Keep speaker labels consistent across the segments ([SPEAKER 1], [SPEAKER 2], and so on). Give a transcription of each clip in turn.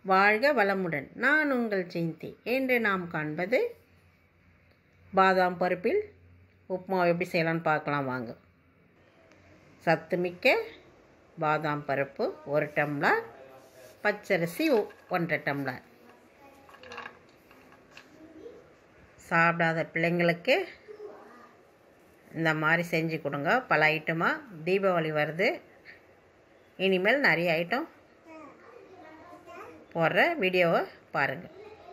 [SPEAKER 1] வாழ்க வளமுடன். நான் உங்கள் ஜெயந்தி. இன்று நாம் காண்பது பாதாம் பருப்பில் உப்புமா எப்படி செய்யலான்னு பார்க்கலாம் வாங்க. சத்துமிக்க பாதாம் பருப்பு 1 டம்ளர், பச்சரிசி 1.5 டம்ளர். சாப்பிடாத பிள்ளைங்களுக்கு இந்த மாதிரி செஞ்சு கொடுங்க. பல ஐட்டமாக தீபாவளி வருது, இனிமேல் நிறைய ஐட்டம் போடுற வீடியோவை பாருங்கள்.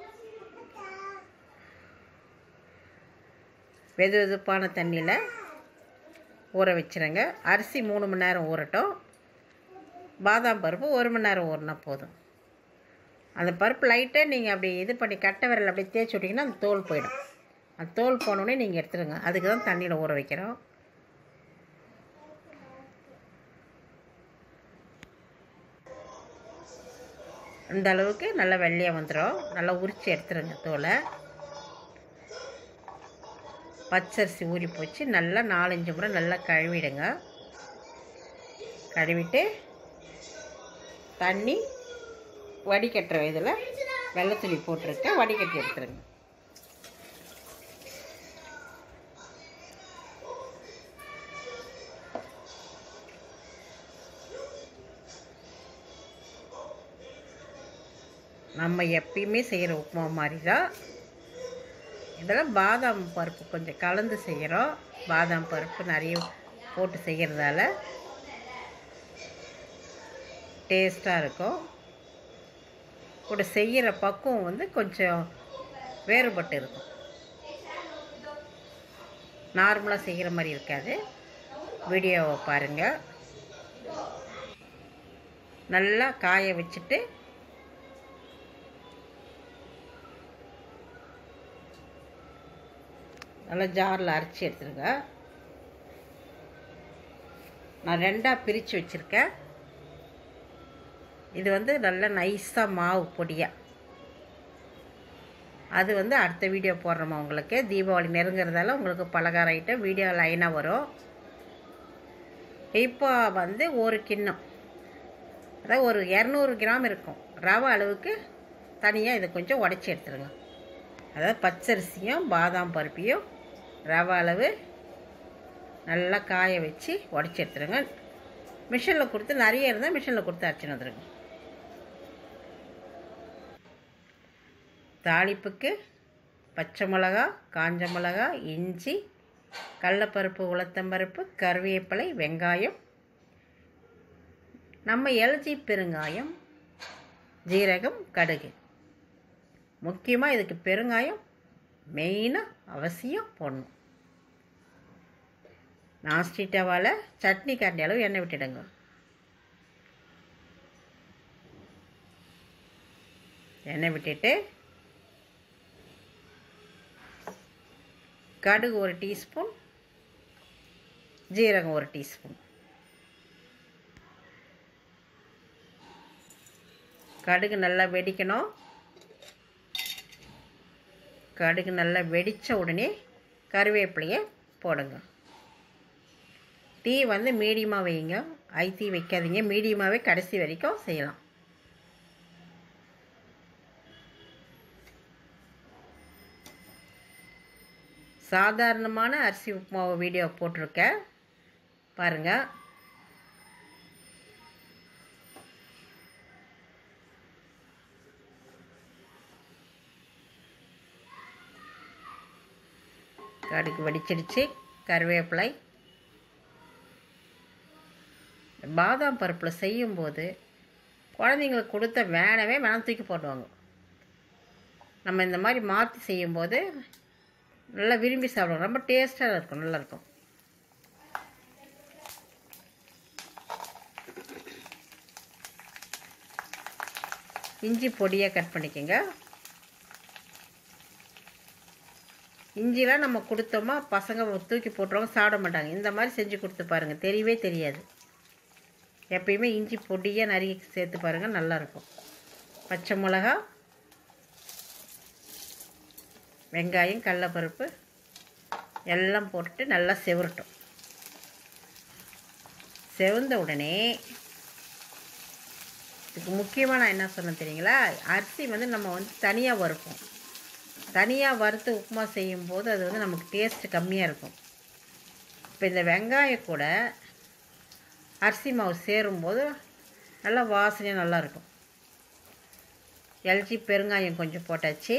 [SPEAKER 1] வெது வெதுப்பான தண்ணியில் ஊற வச்சுருங்க. அரிசி 3 மணி நேரம் ஊறட்டும். பாதாம் பருப்பு 1 மணி நேரம் ஊறினா போதும். அந்த பருப்பு லைட்டாக நீங்கள் அப்படி இது பண்ணி கட்டை விரல் அப்படியே தேய்ச்சி விட்டிங்கன்னா அந்த தோல் போயிடும். அந்த தோல் போனோடனே நீங்கள் எடுத்துடுங்க. அதுக்கு தான் தண்ணியில் ஊற வைக்கிறோம். இந்த அளவுக்கு நல்லா வெள்ளையாக வந்துடும். நல்லா உரித்து எடுத்துருங்க தோலை. பச்சரிசி ஊறி போச்சு. நல்லா 4-5 முறை நல்லா கழுவிடுங்க. கழுவிட்டு தண்ணி வடிகட்டுற இதில் வெள்ளைத்துளி போட்டிருக்க வடிகட்டி எடுத்துருங்க. நம்ம எப்பயுமே செய்கிற உப்புமா மாதிரி தான். இதில் பாதாம் பருப்பு கொஞ்சம் கலந்து செய்கிறோம். பாதாம் பருப்பு நிறைய போட்டு செய்கிறதால டேஸ்ட்டாக இருக்கும். கூட செய்கிற பக்குவம் வந்து கொஞ்சம் வேறுபட்டு இருக்கும். நார்மலாக செய்கிற மாதிரி இருக்காது. வீடியோவை பாருங்கள். நல்லா காய வச்சுட்டு நல்லா ஜாரில் அரைச்சி எடுத்துருங்க. நான் 2ஆக பிரித்து வச்சுருக்கேன். இது வந்து நல்லா நைஸாக மாவு பொடியாக. அது வந்து அடுத்த வீடியோ போடுறோமா உங்களுக்கு. தீபாவளி நெருங்கிறதால உங்களுக்கு பலகார ஐட்டம் வீடியோ லைனாக வரும். இப்போ வந்து 1 கிண்ணம், அதாவது ஒரு 200 கிராம் இருக்கும் ரவை அளவுக்கு தனியாக இதை கொஞ்சம் உடச்சி எடுத்துருங்க. அதாவது பச்சரிசியும் பாதாம் பருப்பையும் ரவை அளவு நல்லா காய வச்சு உடச்சி எடுத்துருங்க. மிஷினில் கொடுத்து நிறைய இருந்தால் மிஷினில் கொடுத்து அரைச்சின்னு வந்துடுங்க. தாளிப்புக்கு பச்சை மிளகா, காஞ்ச மிளகா, இஞ்சி, கடலைப்பருப்பு, உளுத்தம்பருப்பு, கருவேப்பிலை, வெங்காயம், நம்ம இலச்சி, பெருங்காயம், ஜீரகம், கடுகு. முக்கியமாக இதுக்கு பெருங்காயம் மெயினாக அவசியம் போடணும். நாஸ்டி டவாவில் சட்னி கரண்டி அளவு எண்ணெய் விட்டுடுங்க. எண்ணெய் விட்டுட்டு கடுகு 1 டீஸ்பூன், ஜீரகம் 1 டீஸ்பூன். கடுகு நல்லா வெடிக்கணும். கடுகு நல்லா வெடித்த உடனே கருவேப்பிலையை போடுங்க. தீ வந்து மீடியமாக வைங்க. ஐ தீ வைக்காதீங்க. மீடியமாகவே கடைசி வரைக்கும் செய்யலாம். சாதாரணமான அரிசி உப்புமாவை வீடியோ போட்டிருக்கேன் பாருங்கள். கடுகு வடிச்சிடுச்சு. கருவேப்பிலை, பாதாம் பருப்பில் செய்யும்போது குழந்தைங்களுக்கு கொடுத்த வேணவே வேணாம் தூக்கி போடுவாங்க. நம்ம இந்த மாதிரி மாற்றி செய்யும்போது நல்லா விரும்பி சாப்பிடுவோம். ரொம்ப டேஸ்ட்டாக இருக்கும், நல்லாயிருக்கும். இஞ்சி பொடியாக கட் பண்ணிக்கோங்க. இஞ்சிலாம் நம்ம கொடுத்தோமா பசங்க தூக்கி போட்டுருவாங்க, சாப்பிட மாட்டாங்க. இந்த மாதிரி செஞ்சு கொடுத்து பாருங்கள், தெரியவே தெரியாது. எப்பயுமே இஞ்சி பொடியாக நிறைய சேர்த்து பாருங்கள், நல்லாயிருக்கும். பச்சை மிளகா, வெங்காயம், கடலைப்பருப்பு எல்லாம் போட்டு நல்லா செவரட்டும். செவந்த உடனே இதுக்கு முக்கியமாக நான் என்ன சொன்னேன் தெரியுங்களா, அரிசி வந்து நம்ம வந்து தனியாக வறுப்போம். தனியாக வறுத்து உப்புமா செய்யும்போது அது வந்து நமக்கு டேஸ்ட்டு கம்மியாக இருக்கும். இப்போ இந்த வெங்காயம் கூட அரிசி மாவு சேரும்போது நல்லா வாசனையாக நல்லாயிருக்கும். எல்ஜி பெருங்காயம் கொஞ்சம் போட்டாச்சு.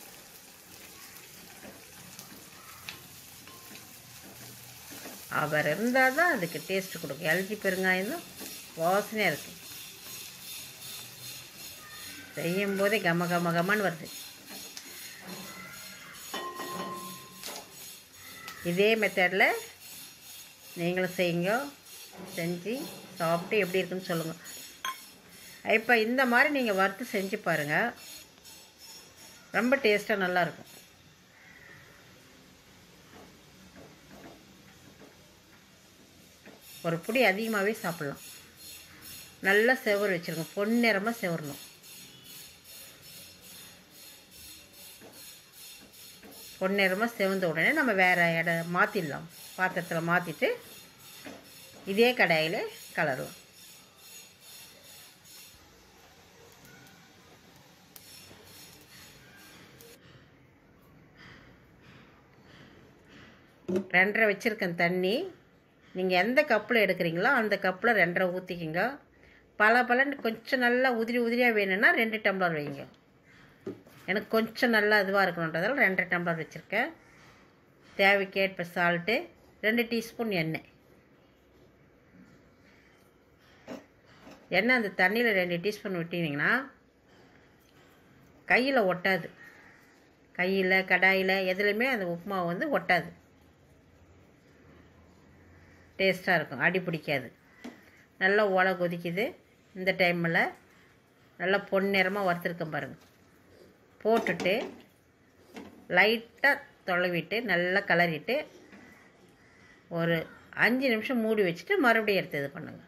[SPEAKER 1] அவர் இருந்தால் தான் அதுக்கு டேஸ்ட்டு கொடுக்கும். எல்ஜி பெருங்காயம் தான் வாசனையாக இருக்குது. செய்யும்போதே கம கம கமன்னு வருது. இதே மெத்தடில் நீங்களும் செய்யுங்க. செஞ்சு சாப்பிட்டு எப்படி இருக்குன்னு சொல்லுங்கள். இப்போ இந்த மாதிரி நீங்கள் வறுத்து செஞ்சு பாருங்கள், ரொம்ப டேஸ்ட்டாக நல்லாயிருக்கும். ஒரு புடி அதிகமாகவே சாப்பிட்லாம். நல்லா செவரு வச்சுருங்க, பொன்னிறமாக செவரணும். பொன்னிறமாக செவந்த உடனே நம்ம வேறு இடம் மாற்றிடலாம். பாத்திரத்தில் மாற்றிட்டு இதே கடாயில் கலரலாம். ரெண்டரை வச்சுருக்கேன் தண்ணி. நீங்கள் எந்த கப்பில் எடுக்கிறீங்களோ அந்த கப்பில் ரெண்டரை ஊற்றிக்கிங்க. பலன்னு கொஞ்சம் நல்லா உதிரியாக வேணும்னா 2 டம்ளர் வைங்க. எனக்கு கொஞ்சம் நல்லா இதுவாக இருக்கணுன்றதால 2 டம்ளர் வச்சுருக்கேன். தேவைக்கேற்ப சால்ட்டு, 2 டீஸ்பூன் எண்ணெய். எண்ணெய் அந்த தண்ணியில் 2 டீஸ்பூன் விட்டிங்கன்னா கையில் ஒட்டாது. கையில் கடாயில் எதுலேயுமே அந்த உப்புமா வந்து ஒட்டாது. டேஸ்ட்டாக இருக்கும், அடி பிடிக்காது. நல்லா ஓலை கொதிக்குது. இந்த டைமில் நல்லா பொன்னிறமாக வறுத்துருக்கேன் பாருங்கள். போட்டுட்டு லைட்டாக தொலைவிட்டு நல்லா கலரிட்டு ஒரு 5 நிமிஷம் மூடி வச்சுட்டு மறுபடியும் எடுத்து இது பண்ணுங்கள்.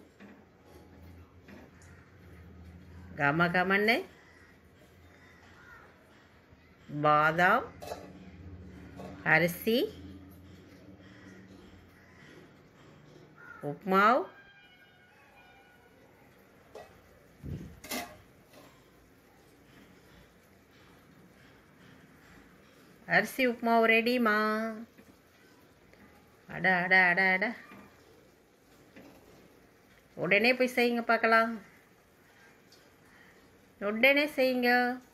[SPEAKER 1] கம கமன்னு பாதாம், அரிசி, உப்புமாவு, அரிசி உப்புமாவு ரெடிமா. அட அட அட அட, உடனே போய் செய்யுங்க பார்க்கலாம். உடனே செய்யுங்க.